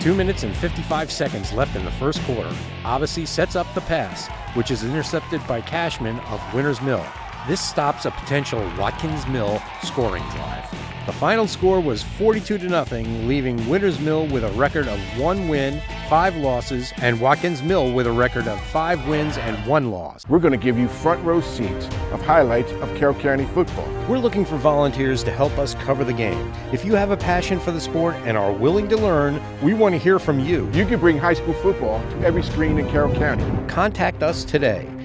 2 minutes and 55 seconds left in the first quarter. Odyssey sets up the pass, which is intercepted by Cashman of Winners Mill. This stops a potential Watkins Mill scoring drive. The final score was 42-0, leaving Winners Mill with a record of 1 win, 5 losses, and Watkins Mill with a record of 5 wins and 1 loss. We're going to give you front row seats of highlights of Carroll County football. We're looking for volunteers to help us cover the game. If you have a passion for the sport and are willing to learn, we want to hear from you. You can bring high school football to every screen in Carroll County. Contact us today.